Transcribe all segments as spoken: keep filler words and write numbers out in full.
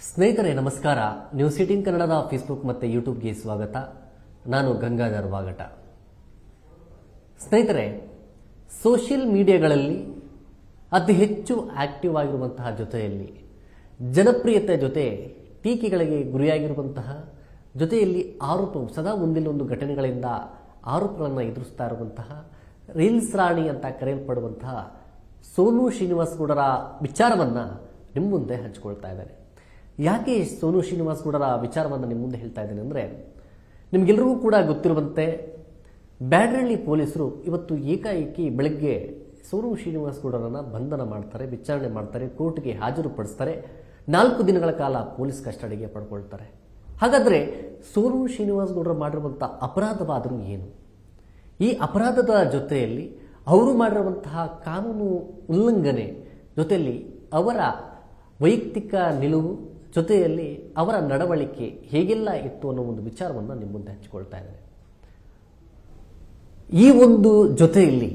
ಸ್ನೇಹಿತರೆ ನಮಸ್ಕಾರ. News eighteen ಕನ್ನಡದ ಫೇಸ್ಬುಕ್ ಮತ್ತು ಯೂಟ್ಯೂಬ್ಗೆ ಸ್ವಾಗತ. ನಾನು ಗಂಗಾಧರ್ ವಾಗಟ. ಸ್ನೇಹಿತರೆ, ಸೋಷಿಯಲ್ ಮೀಡಿಯಾಗಳಲ್ಲಿ ಅತಿ ಹೆಚ್ಚು ಆಕ್ಟಿವ್ ಆಗಿರುವಂತಹ ಜೊತೆಯಲ್ಲಿ ಜನಪ್ರಿಯತೆ ಜೊತೆ ಟೀಕೆಗಳಿಗೆ ಗುರಿಯಾಗಿರುವಂತಹ ಜೊತೆಯಲ್ಲಿ ಆರೋಪವು ಸದಾ ಒಂದಿಲ್ಲೊಂದು ಘಟನೆಗಳಿಂದ ಆರೋಪಗಳನ್ನು ಎದುರಿಸ್ತಾ ಇರುವಂತಹ ರೀಲ್ಸ್ ರಾಣಿ ಅಂತ ಕರೆಯಲ್ಪಡುವಂತಹ ಸೋನು ಶ್ರೀನಿವಾಸ್ ಗೌಡರ ವಿಚಾರವನ್ನು ನಿಮ್ಮ ಮುಂದೆ ಹಂಚಿಕೊಳ್ತಾ ಇದ್ದಾರೆ. ಯಾಕೆ ಸೋನು ಶ್ರೀನಿವಾಸ್ ಗೌಡರ ವಿಚಾರವನ್ನು ನಿಮ್ಮ ಮುಂದೆ ಹೇಳ್ತಾ ಇದ್ದೇನೆ ಅಂದರೆ, ನಿಮಗೆಲ್ಲರಿಗೂ ಕೂಡ ಗೊತ್ತಿರುವಂತೆ ಬ್ಯಾಡರಳ್ಳಿ ಪೊಲೀಸರು ಇವತ್ತು ಏಕಾಏಕಿ ಬೆಳಗ್ಗೆ ಸೋನು ಶ್ರೀನಿವಾಸ್ ಗೌಡರನ್ನು ಬಂಧನ ಮಾಡ್ತಾರೆ, ವಿಚಾರಣೆ ಮಾಡ್ತಾರೆ, ಕೋರ್ಟ್ಗೆ ಹಾಜರುಪಡಿಸ್ತಾರೆ, ನಾಲ್ಕು ದಿನಗಳ ಕಾಲ ಪೊಲೀಸ್ ಕಸ್ಟಡಿಗೆ ಪಡ್ಕೊಳ್ತಾರೆ. ಹಾಗಾದರೆ ಸೋನು ಶ್ರೀನಿವಾಸ್ ಗೌಡರು ಮಾಡಿರುವಂಥ ಅಪರಾಧವಾದರೂ ಏನು? ಈ ಅಪರಾಧದ ಜೊತೆಯಲ್ಲಿ ಅವರು ಮಾಡಿರುವಂತಹ ಕಾನೂನು ಉಲ್ಲಂಘನೆ ಜೊತೆಯಲ್ಲಿ ಅವರ ವೈಯಕ್ತಿಕ ನಿಲುವು ಜೊತೆಯಲ್ಲಿ ಅವರ ನಡವಳಿಕೆ ಹೇಗೆಲ್ಲ ಇತ್ತು ಅನ್ನೋ ಒಂದು ವಿಚಾರವನ್ನು ನಿಮ್ಮ ಮುಂದೆ ಹಂಚಿಕೊಳ್ತಾ ಇದ್ದಾರೆ. ಈ ಒಂದು ಜೊತೆಯಲ್ಲಿ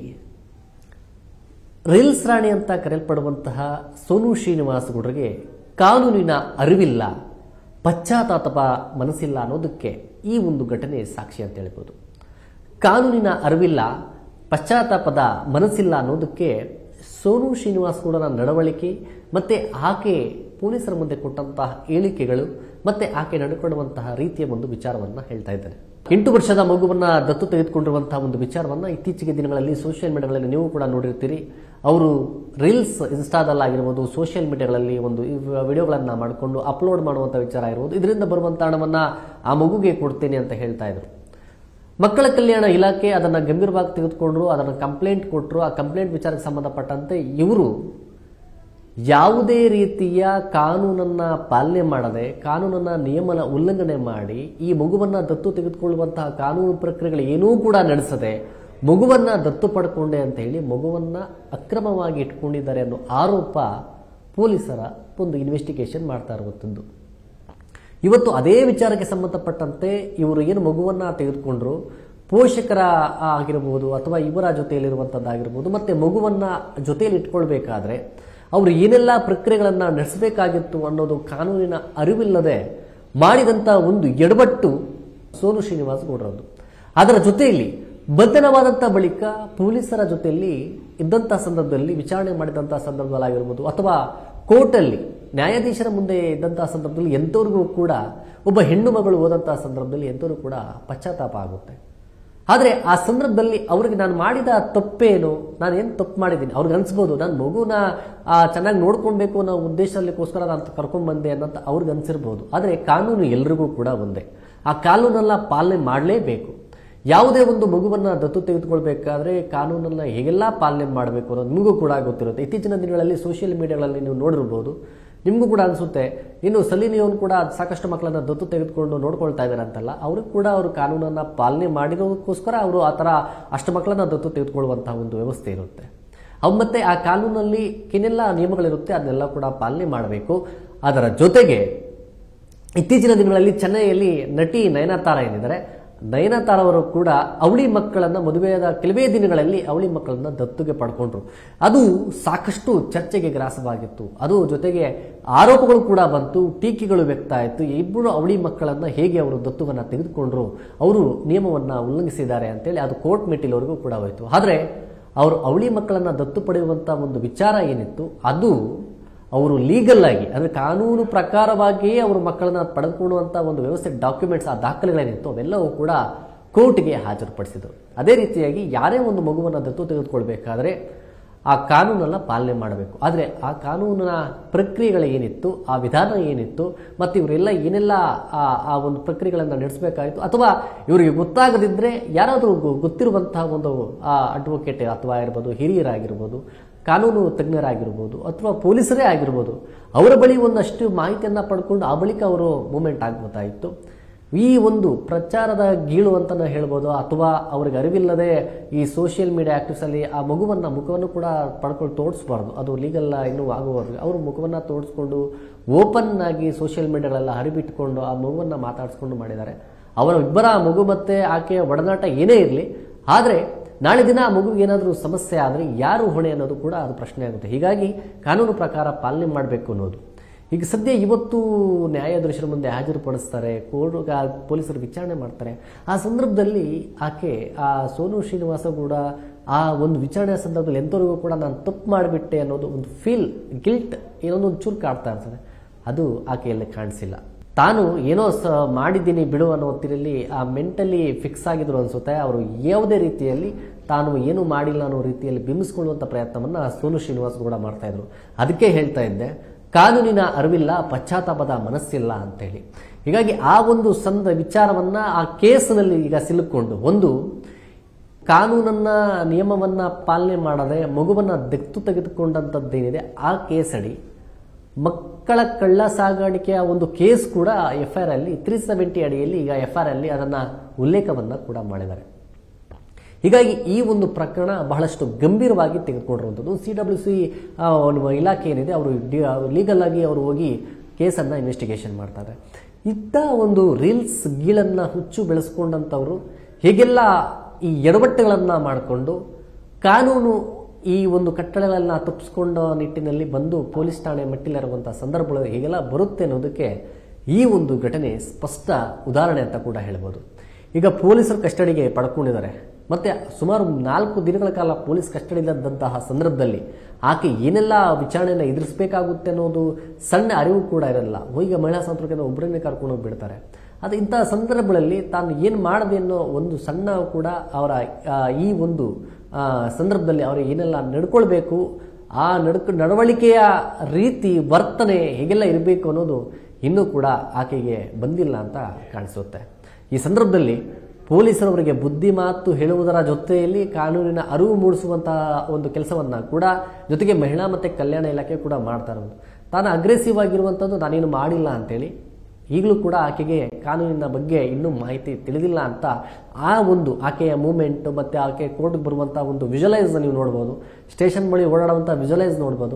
ರೀಲ್ಸ್ ರಾಣಿ ಅಂತ ಕರೆಯಲ್ಪಡುವಂತಹ ಸೋನು ಶ್ರೀನಿವಾಸ್ ಗೌಡರಿಗೆ ಕಾನೂನಿನ ಅರಿವಿಲ್ಲ, ಪಶ್ಚಾತ್ತಾಪ ಮನಸ್ಸಿಲ್ಲ ಅನ್ನೋದಕ್ಕೆ ಈ ಒಂದು ಘಟನೆ ಸಾಕ್ಷಿ ಅಂತ ಹೇಳ್ಬೋದು. ಕಾನೂನಿನ ಅರಿವಿಲ್ಲ, ಪಶ್ಚಾತ್ತಾಪದ ಮನಸ್ಸಿಲ್ಲ ಅನ್ನೋದಕ್ಕೆ ಸೋನು ಶ್ರೀನಿವಾಸ್ ಗೌಡರ ನಡವಳಿಕೆ ಮತ್ತೆ ಆಕೆ ಪೊಲೀಸರ ಮುಂದೆ ಕೊಟ್ಟಂತಹ ಹೇಳಿಕೆಗಳು ಮತ್ತೆ ಆಕೆ ನಡ್ಕೊಳ್ಳುವಂತಹ ರೀತಿಯ ಒಂದು ವಿಚಾರವನ್ನು ಹೇಳ್ತಾ ಇದ್ದಾರೆ. ಎಂಟು ವರ್ಷದ ಮಗುವನ್ನ ದತ್ತು ತೆಗೆದುಕೊಂಡಿರುವಂತಹ ಒಂದು ವಿಚಾರವನ್ನ ಇತ್ತೀಚೆಗೆ ದಿನಗಳಲ್ಲಿ ಸೋಷಿಯಲ್ ಮೀಡಿಯಾಗಳಲ್ಲಿ ನೀವು ಕೂಡ ನೋಡಿರ್ತೀರಿ. ಅವರು ರೀಲ್ಸ್ ಇನ್ಸ್ಟಾದಲ್ಲಾಗಿರ್ಬೋದು, ಸೋಷಿಯಲ್ ಮೀಡಿಯಾಗಳಲ್ಲಿ ಒಂದು ವಿಡಿಯೋಗಳನ್ನ ಮಾಡಿಕೊಂಡು ಅಪ್ಲೋಡ್ ಮಾಡುವಂಥ ವಿಚಾರ ಇರ್ಬೋದು, ಇದರಿಂದ ಬರುವಂಥ ಹಣವನ್ನ ಆ ಮಗುಗೆ ಕೊಡ್ತೇನೆ ಅಂತ ಹೇಳ್ತಾ ಇದ್ರು. ಮಕ್ಕಳ ಕಲ್ಯಾಣ ಇಲಾಖೆ ಅದನ್ನು ಗಂಭೀರವಾಗಿ ತೆಗೆದುಕೊಂಡ್ರು, ಅದನ್ನು ಕಂಪ್ಲೇಂಟ್ ಕೊಟ್ಟರು. ಆ ಕಂಪ್ಲೇಂಟ್ ವಿಚಾರಕ್ಕೆ ಸಂಬಂಧಪಟ್ಟಂತೆ ಇವರು ಯಾವುದೇ ರೀತಿಯ ಕಾನೂನನ್ನ ಪಾಲನೆ ಮಾಡದೆ, ಕಾನೂನನ್ನ ನಿಯಮನ ಉಲ್ಲಂಘನೆ ಮಾಡಿ ಈ ಮಗುವನ್ನ ದತ್ತು ತೆಗೆದುಕೊಳ್ಳುವಂತಹ ಕಾನೂನು ಪ್ರಕ್ರಿಯೆಗಳು ಏನೂ ಕೂಡ ನಡೆಸದೆ ಮಗುವನ್ನ ದತ್ತು ಪಡ್ಕೊಂಡೆ ಅಂತ ಹೇಳಿ ಮಗುವನ್ನ ಅಕ್ರಮವಾಗಿ ಇಟ್ಕೊಂಡಿದ್ದಾರೆ ಅನ್ನೋ ಆರೋಪ ಪೊಲೀಸರ ಒಂದು ಇನ್ವೆಸ್ಟಿಗೇಷನ್ ಮಾಡ್ತಾ ಇರುವಂಥದ್ದು. ಇವತ್ತು ಅದೇ ವಿಚಾರಕ್ಕೆ ಸಂಬಂಧಪಟ್ಟಂತೆ ಇವರು ಏನು ಮಗುವನ್ನ ತೆಗೆದುಕೊಂಡ್ರು, ಪೋಷಕರ ಆಗಿರಬಹುದು ಅಥವಾ ಇವರ ಜೊತೆಯಲ್ಲಿರುವಂಥದ್ದಾಗಿರ್ಬೋದು, ಮತ್ತೆ ಮಗುವನ್ನ ಜೊತೆಯಲ್ಲಿ ಇಟ್ಕೊಳ್ಬೇಕಾದ್ರೆ ಅವರು ಏನೆಲ್ಲ ಪ್ರಕ್ರಿಯೆಗಳನ್ನು ನಡೆಸಬೇಕಾಗಿತ್ತು ಅನ್ನೋದು ಕಾನೂನಿನ ಅರಿವಿಲ್ಲದೆ ಮಾಡಿದಂಥ ಒಂದು ಎಡವಟ್ಟು ಸೋನು ಶ್ರೀನಿವಾಸ್ ಗೌಡರದ್ದು. ಅದರ ಜೊತೆಯಲ್ಲಿ ಬಂಧನವಾದಂಥ ಬಳಿಕ ಪೊಲೀಸರ ಜೊತೆಯಲ್ಲಿ ಇದ್ದಂಥ ಸಂದರ್ಭದಲ್ಲಿ ವಿಚಾರಣೆ ಮಾಡಿದಂಥ ಸಂದರ್ಭದಲ್ಲಾಗಿರ್ಬೋದು ಅಥವಾ ಕೋರ್ಟಲ್ಲಿ ನ್ಯಾಯಾಧೀಶರ ಮುಂದೆ ಇದ್ದಂತಹ ಸಂದರ್ಭದಲ್ಲಿ ಎಂಥವ್ರಿಗೂ ಕೂಡ, ಒಬ್ಬ ಹೆಣ್ಣು ಮಗಳು ಹೋದಂತಹ ಸಂದರ್ಭದಲ್ಲಿ ಎಂಥವ್ರಿಗೂ ಕೂಡ ಪಶ್ಚಾತ್ತಾಪ ಆಗುತ್ತೆ. ಆದರೆ ಆ ಸಂದರ್ಭದಲ್ಲಿ ಅವ್ರಿಗೆ ನಾನು ಮಾಡಿದ ತಪ್ಪೇನು, ನಾನು ಏನು ತಪ್ಪು ಮಾಡಿದ್ದೀನಿ ಅವ್ರಿಗೆ ಅನ್ಸ್ಬೋದು, ನಾನು ಮಗುನ ಚೆನ್ನಾಗಿ ನೋಡ್ಕೊಳ್ಬೇಕು ಅನ್ನೋ ಉದ್ದೇಶದಲ್ಲಿಗೋಸ್ಕರ ನಾನು ಕರ್ಕೊಂಡ್ಬಂದೆ ಅನ್ನೋಂಥ ಅವ್ರಿಗೆ ಅನ್ಸಿರ್ಬೋದು. ಆದರೆ ಕಾನೂನು ಎಲ್ರಿಗೂ ಕೂಡ ಒಂದೇ, ಆ ಕಾನೂನೆಲ್ಲ ಪಾಲನೆ ಮಾಡಲೇಬೇಕು. ಯಾವುದೇ ಒಂದು ಮಗುವನ್ನ ದತ್ತು ತೆಗೆದುಕೊಳ್ಬೇಕಾದ್ರೆ ಕಾನೂನನ್ನ ಹೇಗೆಲ್ಲ ಪಾಲನೆ ಮಾಡಬೇಕು ಅನ್ನೋದು ನಿಮಗೂ ಕೂಡ ಗೊತ್ತಿರುತ್ತೆ. ಇತ್ತೀಚಿನ ದಿನಗಳಲ್ಲಿ ಸೋಷಿಯಲ್ ಮೀಡಿಯಾಗಳಲ್ಲಿ ನೀವು ನೋಡಿರ್ಬೋದು, ನಿಮಗೂ ಕೂಡ ಅನಿಸುತ್ತೆ, ಇನ್ನು ಸಲೀನಿಯವನು ಕೂಡ ಸಾಕಷ್ಟು ಮಕ್ಕಳನ್ನ ದತ್ತು ತೆಗೆದುಕೊಂಡು ನೋಡ್ಕೊಳ್ತಾ ಇದ್ದಾರೆ ಅಂತಲ್ಲ, ಅವ್ರಿಗೆ ಕೂಡ ಅವರು ಕಾನೂನನ್ನ ಪಾಲನೆ ಮಾಡಿರೋದಕ್ಕೋಸ್ಕರ ಅವರು ಆ ಥರ ಅಷ್ಟು ಮಕ್ಕಳನ್ನ ದತ್ತು ತೆಗೆದುಕೊಳ್ಳುವಂತಹ ಒಂದು ವ್ಯವಸ್ಥೆ ಇರುತ್ತೆ. ಅವು ಮತ್ತೆ ಆ ಕಾನೂನಲ್ಲಿ ಏನೆಲ್ಲ ನಿಯಮಗಳಿರುತ್ತೆ ಅದನ್ನೆಲ್ಲ ಕೂಡ ಪಾಲನೆ ಮಾಡಬೇಕು. ಅದರ ಜೊತೆಗೆ ಇತ್ತೀಚಿನ ದಿನಗಳಲ್ಲಿ ಚೆನ್ನೈಯಲ್ಲಿ ನಟಿ ನಯನತಾರ ಏನಿದ್ದಾರೆ, ನಯನತಾರ ಅವರು ಕೂಡ ಅವಳಿ ಮಕ್ಕಳನ್ನ ಮದುವೆಯಾದ ಕೆಲವೇ ದಿನಗಳಲ್ಲಿ ಅವಳಿ ಮಕ್ಕಳನ್ನ ದತ್ತುಗೆ ಪಡ್ಕೊಂಡ್ರು. ಅದು ಸಾಕಷ್ಟು ಚರ್ಚೆಗೆ ಗ್ರಾಸವಾಗಿತ್ತು. ಅದು ಜೊತೆಗೆ ಆರೋಪಗಳು ಕೂಡ ಬಂತು, ಟೀಕೆಗಳು ವ್ಯಕ್ತ ಆಯಿತು. ಇಬ್ಬರು ಅವಳಿ ಮಕ್ಕಳನ್ನ ಹೇಗೆ ಅವರು ದತ್ತುವನ್ನ ತೆಗೆದುಕೊಂಡ್ರು, ಅವರು ನಿಯಮವನ್ನ ಉಲ್ಲಂಘಿಸಿದ್ದಾರೆ ಅಂತೇಳಿ ಅದು ಕೋರ್ಟ್ ಮೆಟ್ಟಿಲವರೆಗೂ ಕೂಡ ಹೋಯಿತು. ಆದರೆ ಅವರು ಅವಳಿ ಮಕ್ಕಳನ್ನ ದತ್ತು ಪಡೆಯುವಂತ ಒಂದು ವಿಚಾರ ಏನಿತ್ತು ಅದು ಅವರು ಲೀಗಲ್ ಆಗಿ ಅಂದರೆ ಕಾನೂನು ಪ್ರಕಾರವಾಗಿಯೇ ಅವರು ಮಕ್ಕಳನ್ನ ಪಡೆದುಕೊಳ್ಳುವಂಥ ಒಂದು ವ್ಯವಸ್ಥೆ, ಡಾಕ್ಯುಮೆಂಟ್ಸ್, ಆ ದಾಖಲೆಗಳೇನಿತ್ತು ಅವೆಲ್ಲವೂ ಕೂಡ ಕೋರ್ಟ್ಗೆ ಹಾಜರುಪಡಿಸಿದರು. ಅದೇ ರೀತಿಯಾಗಿ ಯಾರೇ ಒಂದು ಮಗುವನ್ನು ದತ್ತು ತೆಗೆದುಕೊಳ್ಬೇಕಾದ್ರೆ ಆ ಕಾನೂನನ್ನ ಪಾಲನೆ ಮಾಡಬೇಕು. ಆದರೆ ಆ ಕಾನೂನಿನ ಪ್ರಕ್ರಿಯೆಗಳು ಏನಿತ್ತು, ಆ ವಿಧಾನ ಏನಿತ್ತು, ಮತ್ತು ಇವರೆಲ್ಲ ಏನೆಲ್ಲ ಆ ಒಂದು ಪ್ರಕ್ರಿಯೆಗಳನ್ನು ನಡೆಸಬೇಕಾಯಿತು, ಅಥವಾ ಇವರಿಗೆ ಗೊತ್ತಾಗದಿದ್ದರೆ ಯಾರಾದರೂ ಗೊತ್ತಿರುವಂತಹ ಒಂದು ಅಡ್ವೊಕೇಟ್ ಅಥವಾ ಇರ್ಬೋದು, ಹಿರಿಯರಾಗಿರ್ಬೋದು, ಕಾನೂನು ತಜ್ಞರಾಗಿರ್ಬೋದು ಅಥವಾ ಪೊಲೀಸರೇ ಆಗಿರ್ಬೋದು, ಅವರ ಬಳಿ ಒಂದಷ್ಟು ಮಾಹಿತಿಯನ್ನು ಪಡ್ಕೊಂಡು ಆ ಬಳಿಕ ಅವರು ಮೂವ್ಮೆಂಟ್ ಆಗಬೇಕಾಯಿತು. ಈ ಒಂದು ಪ್ರಚಾರದ ಗೀಳು ಅಂತ ಹೇಳ್ಬೋದು, ಅಥವಾ ಅವ್ರಿಗೆ ಅರಿವಿಲ್ಲದೆ ಈ ಸೋಷಿಯಲ್ ಮೀಡಿಯಾ ಆಕ್ಟಿವ್ಸ್ ಅಲ್ಲಿ ಆ ಮಗುವನ್ನ ಮುಖವನ್ನು ಕೂಡ ಪಡ್ಕೊಂಡು ತೋರಿಸಬಾರ್ದು, ಅದು ಲೀಗಲ್ ಇನ್ನೂ ಆಗುವವರೆಗೆ ಅವರು ಮುಖವನ್ನ ತೋರಿಸ್ಕೊಂಡು ಓಪನ್ ಆಗಿ ಸೋಷಿಯಲ್ ಮೀಡಿಯಾಗಳೆಲ್ಲ ಹರಿಬಿಟ್ಕೊಂಡು ಆ ಮಗುವನ್ನ ಮಾತಾಡಿಸ್ಕೊಂಡು ಮಾಡಿದ್ದಾರೆ. ಅವರ ಇಬ್ಬರ ಮಗು ಮತ್ತೆ ಆಕೆಯ ಒಡನಾಟ ಏನೇ ಇರಲಿ, ಆದರೆ ನಾಳೆ ದಿನ ಆ ಮಗುಗೆ ಏನಾದರೂ ಸಮಸ್ಯೆ ಆದರೆ ಯಾರು ಹೊಣೆ ಅನ್ನೋದು ಕೂಡ ಅದು ಪ್ರಶ್ನೆ ಆಗುತ್ತೆ. ಹೀಗಾಗಿ ಕಾನೂನು ಪ್ರಕಾರ ಪಾಲನೆ ಮಾಡಬೇಕು ಅನ್ನೋದು. ಈಗ ಸದ್ಯ ಇವತ್ತು ನ್ಯಾಯಾಧೀಶರ ಮುಂದೆ ಹಾಜರುಪಡಿಸ್ತಾರೆ, ಕೋರ್ಟ್ ಪೊಲೀಸರು ವಿಚಾರಣೆ ಮಾಡ್ತಾರೆ. ಆ ಸಂದರ್ಭದಲ್ಲಿ ಆಕೆ ಆ ಸೋನು ಶ್ರೀನಿವಾಸ ಕೂಡ ಆ ಒಂದು ವಿಚಾರಣೆ ಸಂದರ್ಭದಲ್ಲಿ ಎಂಥವ್ರಿಗೂ ಕೂಡ ನಾನು ತಪ್ಪು ಮಾಡಿಬಿಟ್ಟೆ ಅನ್ನೋದು ಒಂದು ಫೀಲ್, ಗಿಲ್ಟ್ ಏನೊಂದು ಒಂದು ಚೂರು ಕಾಡ್ತಾ ಇರ್ತದೆ. ಅದು ಆಕೆಯಲ್ಲಿ ಕಾಣಿಸಿಲ್ಲ. ತಾನು ಏನೋ ಸ ಮಾಡಿದ್ದೀನಿ ಬಿಡು ಅನ್ನೋ ಹೊತ್ತಿನಲ್ಲಿ ಆ ಮೆಂಟಲಿ ಫಿಕ್ಸ್ ಆಗಿದ್ರು ಅನಿಸುತ್ತೆ. ಅವರು ಯಾವುದೇ ರೀತಿಯಲ್ಲಿ ತಾನು ಏನು ಮಾಡಿಲ್ಲ ಅನ್ನೋ ರೀತಿಯಲ್ಲಿ ಬಿಂಬಿಸ್ಕೊಳ್ಳುವಂಥ ಪ್ರಯತ್ನವನ್ನು ಸೋನು ಶ್ರೀನಿವಾಸ್ ಕೂಡ ಮಾಡ್ತಾ ಇದ್ರು. ಅದಕ್ಕೆ ಹೇಳ್ತಾ ಇದ್ದೆ, ಕಾನೂನಿನ ಅರಿವಿಲ್ಲ, ಪಶ್ಚಾತ್ತಾಪದ ಮನಸ್ಸಿಲ್ಲ ಅಂತೇಳಿ. ಹೀಗಾಗಿ ಆ ಒಂದು ಸಂದ ವಿಚಾರವನ್ನ ಆ ಕೇಸಿನಲ್ಲಿ ಈಗ ಸಿಲುಕೊಂಡು, ಒಂದು ಕಾನೂನನ್ನ ನಿಯಮವನ್ನ ಪಾಲನೆ ಮಾಡದೆ ಮಗುವನ್ನ ದತ್ತು ತೆಗೆದುಕೊಂಡಂಥದ್ದೇನಿದೆ ಆ ಕೇಸಡಿ ಮಕ್ಕಳ ಕಳ್ಳ ಸಾಗಾಣಿಕೆಯ ಒಂದು ಕೇಸ್ ಕೂಡ ಎಫ್ ಐ ಆರ್ ಅಲ್ಲಿ ತ್ರೀ ಸೆವೆಂಟಿ ಅಡಿಯಲ್ಲಿ ಈಗ ಎಫ್ ಐ ಆರ್ ಅಲ್ಲಿ ಅದನ್ನ ಉಲ್ಲೇಖವನ್ನ ಕೂಡ ಮಾಡಿದ್ದಾರೆ. ಹೀಗಾಗಿ ಈ ಒಂದು ಪ್ರಕರಣ ಬಹಳಷ್ಟು ಗಂಭೀರವಾಗಿ ತೆಗೆದುಕೊಂಡಿರುವಂಥದ್ದು. ಸಿ ಡಬ್ಲ್ಯೂ ಸಿ ಇಲಾಖೆ ಏನಿದೆ ಅವರು ಲೀಗಲ್ ಆಗಿ ಅವರು ಹೋಗಿ ಕೇಸನ್ನು ಇನ್ವೆಸ್ಟಿಗೇಷನ್ ಮಾಡ್ತಾರೆ. ಇದ್ದ ಒಂದು ರೀಲ್ಸ್ ಗೀಳನ್ನು ಹುಚ್ಚು ಬೆಳೆಸ್ಕೊಂಡಂಥವರು ಹೀಗೆಲ್ಲ ಈ ಎಡವಟ್ಟುಗಳನ್ನು ಮಾಡಿಕೊಂಡು ಕಾನೂನು ಈ ಒಂದು ಕಟ್ಟಡಗಳನ್ನ ತಪ್ಪಿಸ್ಕೊಂಡ ನಿಟ್ಟಿನಲ್ಲಿ ಬಂದು ಪೊಲೀಸ್ ಠಾಣೆ ಮೆಟ್ಟಿಲಿರುವಂತಹ ಸಂದರ್ಭಗಳು ಹೀಗೆಲ್ಲ ಬರುತ್ತೆ ಅನ್ನೋದಕ್ಕೆ ಈ ಒಂದು ಘಟನೆ ಸ್ಪಷ್ಟ ಉದಾಹರಣೆ ಅಂತ ಕೂಡ ಹೇಳ್ಬೋದು. ಈಗ ಪೊಲೀಸರು ಕಸ್ಟಡಿಗೆ ಪಡ್ಕೊಂಡಿದ್ದಾರೆ. ಮತ್ತೆ ಸುಮಾರು ನಾಲ್ಕು ದಿನಗಳ ಕಾಲ ಪೊಲೀಸ್ ಕಸ್ಟಡಿಯಲ್ಲಿದ್ದಂತಹ ಸಂದರ್ಭದಲ್ಲಿ ಆಕೆ ಏನೆಲ್ಲ ವಿಚಾರಣೆಯನ್ನು ಎದುರಿಸಬೇಕಾಗುತ್ತೆ ಅನ್ನೋದು ಸಣ್ಣ ಅರಿವು ಕೂಡ ಇರಲ್ಲ. ಈಗ ಮಹಿಳಾ ಸಂತ್ರಕದಿಂದ ಒಬ್ಬರನ್ನೇ ಕರ್ಕೊಂಡು ಹೋಗಿ ಬಿಡ್ತಾರೆ. ಅದು ಇಂತಹ ಸಂದರ್ಭಗಳಲ್ಲಿ ತಾನು ಏನು ಮಾಡಿದೆ ಅನ್ನೋ ಒಂದು ಸಣ್ಣ ಕೂಡ ಅವರ ಈ ಒಂದು ಸಂದರ್ಭದಲ್ಲಿ ಅವರು ಏನೆಲ್ಲ ನಡ್ಕೊಳ್ಬೇಕು, ಆ ನಡ್ಕ ನಡವಳಿಕೆಯ ರೀತಿ ವರ್ತನೆ ಹೇಗೆಲ್ಲ ಇರಬೇಕು ಅನ್ನೋದು ಇನ್ನೂ ಕೂಡ ಆಕೆಗೆ ಬಂದಿಲ್ಲ ಅಂತ ಕಾಣಿಸುತ್ತೆ. ಈ ಸಂದರ್ಭದಲ್ಲಿ ಪೊಲೀಸರವರಿಗೆ ಬುದ್ಧಿ ಮಾತು ಹೇಳುವುದರ ಜೊತೆಯಲ್ಲಿ ಕಾನೂನಿನ ಅರಿವು ಮೂಡಿಸುವಂತಹ ಒಂದು ಕೆಲಸವನ್ನ ಕೂಡ ಜೊತೆಗೆ ಮಹಿಳಾ ಮತ್ತು ಕಲ್ಯಾಣ ಇಲಾಖೆ ಕೂಡ ಮಾಡ್ತಾ ಇರೋದು. ತಾನು ಅಗ್ರೆಸಿವ್ ಆಗಿರುವಂಥದ್ದು ನಾನೇನು ಮಾಡಿಲ್ಲ ಅಂತೇಳಿ ಈಗಲೂ ಕೂಡ ಆಕೆಗೆ ಕಾನೂನಿನ ಬಗ್ಗೆ ಇನ್ನೂ ಮಾಹಿತಿ ತಿಳಿದಿಲ್ಲ ಅಂತ ಆ ಒಂದು ಆಕೆಯ ಮೂಮೆಂಟ್ ಮತ್ತು ಆಕೆ ಕೋರ್ಟ್ಗೆ ಬರುವಂಥ ಒಂದು ವಿಜುವಲೈಸ್ ನೀವು ನೋಡ್ಬೋದು. ಸ್ಟೇಷನ್ ಬಳಿ ಓಡಾಡುವಂಥ ವಿಜುವಲೈಸ್ ನೋಡ್ಬೋದು.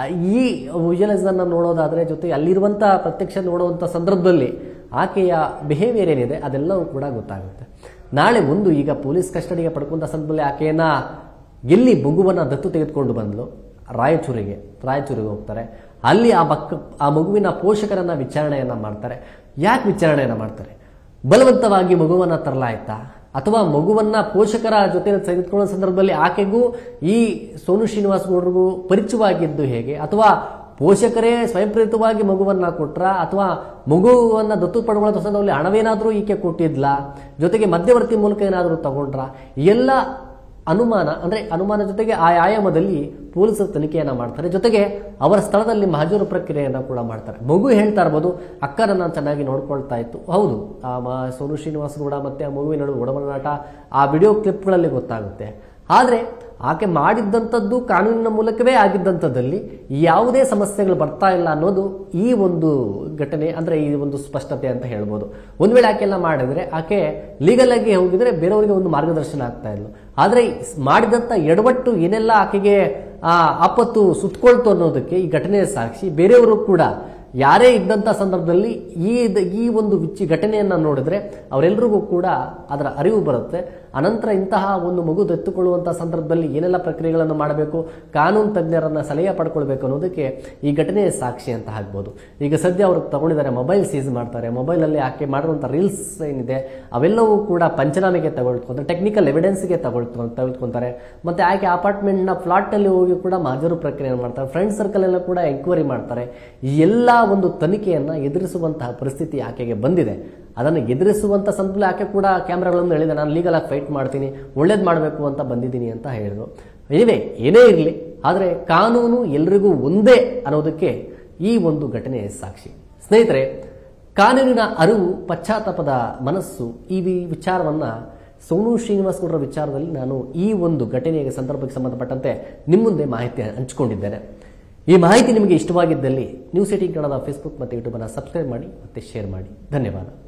ಈ ವಿಜುವಲೈಸನ್ನು ನೋಡೋದಾದರೆ ಜೊತೆಗೆ ಅಲ್ಲಿರುವಂಥ ಪ್ರತ್ಯಕ್ಷ ನೋಡುವಂಥ ಸಂದರ್ಭದಲ್ಲಿ ಆಕೆಯ ಬಿಹೇವಿಯರ್ ಏನಿದೆ ಅದೆಲ್ಲವೂ ಕೂಡ ಗೊತ್ತಾಗುತ್ತೆ. ನಾಳೆ ಒಂದು ಈಗ ಪೊಲೀಸ್ ಕಸ್ಟಡಿಗೆ ಪಡ್ಕೊಂಡ ಸಂದರ್ಭದಲ್ಲಿ ಆಕೆಯನ್ನ ಎಲ್ಲಿ ಮಗುವನ್ನ ದತ್ತು ತೆಗೆದುಕೊಂಡು ಬಂದ್ಲು ರಾಯಚೂರಿಗೆ ರಾಯಚೂರಿಗೆ ಹೋಗ್ತಾರೆ. ಅಲ್ಲಿ ಆ ಮಕ್ಕ ಆ ಮಗುವಿನ ಪೋಷಕರನ್ನ ವಿಚಾರಣೆಯನ್ನ ಮಾಡ್ತಾರೆ. ಯಾಕೆ ವಿಚಾರಣೆಯನ್ನ ಮಾಡ್ತಾರೆ? ಬಲವಂತವಾಗಿ ಮಗುವನ್ನ ತರಲಾಯ್ತಾ ಅಥವಾ ಮಗುವನ್ನ ಪೋಷಕರ ಜೊತೆ ತೆಗೆದುಕೊಳ್ಳೋ ಸಂದರ್ಭದಲ್ಲಿ ಆಕೆಗೂ ಈ ಸೋನು ಶ್ರೀನಿವಾಸ್ ಗೌಡರಿಗೂ ಪರಿಚಯವಾಗಿದ್ದು ಹೇಗೆ, ಅಥವಾ ಪೋಷಕರೇ ಸ್ವಯಂಪ್ರೇರಿತವಾಗಿ ಮಗುವನ್ನ ಕೊಟ್ರ ಅಥವಾ ಮಗುವನ್ನ ದತ್ತು ಪಡೆದುಕೊಳ್ಳೋ ಸಂದರ್ಭದಲ್ಲಿ ಹಣವೇನಾದರೂ ಈಕೆ ಕೊಟ್ಟಿದ್ಲಾ, ಜೊತೆಗೆ ಮಧ್ಯವರ್ತಿ ಮೂಲಕ ಏನಾದರೂ ತಗೊಂಡ್ರ, ಎಲ್ಲ ಅನುಮಾನ ಅಂದ್ರೆ ಅನುಮಾನ ಜೊತೆಗೆ ಆ ಆಯಾಮದಲ್ಲಿ ಪೊಲೀಸರು ತನಿಖೆಯನ್ನ ಮಾಡ್ತಾರೆ. ಜೊತೆಗೆ ಅವರ ಸ್ಥಳದಲ್ಲಿ ಮಹಜೂರು ಪ್ರಕ್ರಿಯೆಯನ್ನ ಕೂಡ ಮಾಡ್ತಾರೆ. ಮಗು ಹೇಳ್ತಾ ಇರ್ಬೋದು, ಅಕ್ಕರನ್ನ ಚೆನ್ನಾಗಿ ನೋಡ್ಕೊಳ್ತಾ ಇತ್ತು. ಹೌದು, ಆ ಸೋನು ಶ್ರೀನಿವಾಸ್ ಗೌಡ ಮತ್ತೆ ಆ ಮಗುವಿನ ನಡುವೆ ಒಡನಾಟ ಆ ವಿಡಿಯೋ ಕ್ಲಿಪ್ಗಳಲ್ಲಿ ಗೊತ್ತಾಗುತ್ತೆ. ಆದ್ರೆ ಆಕೆ ಮಾಡಿದ್ದಂಥದ್ದು ಕಾನೂನಿನ ಮೂಲಕವೇ ಆಗಿದ್ದಂಥದ್ದಲ್ಲಿ ಯಾವುದೇ ಸಮಸ್ಯೆಗಳು ಬರ್ತಾ ಇಲ್ಲ ಅನ್ನೋದು ಈ ಒಂದು ಘಟನೆ ಅಂದ್ರೆ ಈ ಒಂದು ಸ್ಪಷ್ಟತೆ ಅಂತ ಹೇಳ್ಬೋದು. ಒಂದ್ ವೇಳೆ ಆಕೆಲ್ಲ ಮಾಡಿದ್ರೆ ಆಕೆ ಲೀಗಲ್ ಆಗಿ ಹೋಗಿದ್ರೆ ಬೇರೆಯವರಿಗೆ ಒಂದು ಮಾರ್ಗದರ್ಶನ ಆಗ್ತಾ ಇದ್ಲು. ಆದ್ರೆ ಮಾಡಿದಂತ ಎಡವಟ್ಟು ಏನೆಲ್ಲ ಆಕೆಗೆ ಆ ಆಪತ್ತು ಸುತ್ತಕೊಳ್ತು ಅನ್ನೋದಕ್ಕೆ ಈ ಘಟನೆಯ ಸಾಕ್ಷಿ. ಬೇರೆಯವರು ಕೂಡ ಯಾರೇ ಇದ್ದಂಥ ಸಂದರ್ಭದಲ್ಲಿ ಈ ಈ ಒಂದು ವಿಚ್ಚಿ ಘಟನೆಯನ್ನ ನೋಡಿದ್ರೆ ಅವರೆಲ್ಲರಿಗೂ ಕೂಡ ಅದರ ಅರಿವು ಬರುತ್ತೆ. ಅನಂತರ ಇಂತಹ ಒಂದು ಮಗು ದತ್ತುಕೊಳ್ಳುವಂತಹ ಸಂದರ್ಭದಲ್ಲಿ ಏನೆಲ್ಲ ಪ್ರಕ್ರಿಯೆಗಳನ್ನು ಮಾಡಬೇಕು, ಕಾನೂನು ತಜ್ಞರನ್ನ ಸಲಹೆ ಪಡ್ಕೊಳ್ಬೇಕು ಅನ್ನೋದಕ್ಕೆ ಈ ಘಟನೆಯ ಸಾಕ್ಷಿ ಅಂತ ಆಗ್ಬೋದು. ಈಗ ಸದ್ಯ ಅವರು ತಗೊಂಡಿದ್ದಾರೆ, ಮೊಬೈಲ್ ಸೀಸ್ ಮಾಡ್ತಾರೆ. ಮೊಬೈಲ್ ಅಲ್ಲಿ ಆಕೆ ಮಾಡಿರುವಂತಹ ರೀಲ್ಸ್ ಏನಿದೆ ಅವೆಲ್ಲವೂ ಕೂಡ ಪಂಚನಾಮೆಗೆ ತಗೊಳ್ತಾರೆ, ಟೆಕ್ನಿಕಲ್ ಎವಿಡೆನ್ಸ್ಗೆ ತಗೊಳ್ತ ತೆಗೆದುಕೊಂತಾರೆ. ಮತ್ತೆ ಆಕೆ ಅಪಾರ್ಟ್ಮೆಂಟ್ ನ ಫ್ಲಾಟ್ ನಲ್ಲಿ ಹೋಗಿ ಕೂಡ ಮಹಜೂರು ಪ್ರಕ್ರಿಯೆ ಮಾಡ್ತಾರೆ. ಫ್ರೆಂಡ್ ಸರ್ಕಲ್ ಎಲ್ಲ ಕೂಡ ಎಂಕ್ವೈರಿ ಮಾಡ್ತಾರೆ. ಈ ಎಲ್ಲ ಒಂದು ತನಿಖೆಯನ್ನ ಎದುರಿಸುವಂತಹ ಪರಿಸ್ಥಿತಿ ಆಕೆಗೆ ಬಂದಿದೆ. ಅದನ್ನು ಎದುರಿಸುವಂತ ಸಂದರ್ಭದಲ್ಲಿ ಆಕೆ ಕೂಡ ಕ್ಯಾಮ್ರಾಗಳನ್ನು ಹೇಳಿದೆ, ನಾನು ಲೀಗಲ್ ಆಗಿ ಫೈಟ್ ಮಾಡ್ತೀನಿ, ಒಳ್ಳೇದು ಮಾಡಬೇಕು ಅಂತ ಬಂದಿದ್ದೀನಿ ಅಂತ ಹೇಳಿದ್ರು. ಎನಿವೆ ಏನೇ ಇರಲಿ, ಆದರೆ ಕಾನೂನು ಎಲ್ರಿಗೂ ಒಂದೇ ಅನ್ನೋದಕ್ಕೆ ಈ ಒಂದು ಘಟನೆ ಸಾಕ್ಷಿ. ಸ್ನೇಹಿತರೆ, ಕಾನೂನಿನ ಅರಿವು, ಪಶ್ಚಾತ್ತಾಪದ ಮನಸ್ಸು, ಈ ವಿಚಾರವನ್ನ ಸೋನು ಶ್ರೀನಿವಾಸ್ ಗೌಡರ ವಿಚಾರದಲ್ಲಿ ನಾನು ಈ ಒಂದು ಘಟನೆಗೆ ಸಂದರ್ಭಕ್ಕೆ ಸಂಬಂಧಪಟ್ಟಂತೆ ನಿಮ್ಮ ಮುಂದೆ ಮಾಹಿತಿ ಹಂಚಿಕೊಂಡಿದ್ದೇನೆ. ಈ ಮಾಹಿತಿ ನಿಮಗೆ ಇಷ್ಟವಾಗಿದ್ದಲ್ಲಿ ನ್ಯೂಸ್ ಏಟೀನ್ ಕನ್ನಡದ ಫೇಸ್ಬುಕ್ ಮತ್ತು ಯೂಟ್ಯೂಬ್ ಅನ್ನು ಸಬ್ಸ್ಕ್ರೈಬ್ ಮಾಡಿ ಮತ್ತೆ ಶೇರ್ ಮಾಡಿ. ಧನ್ಯವಾದ.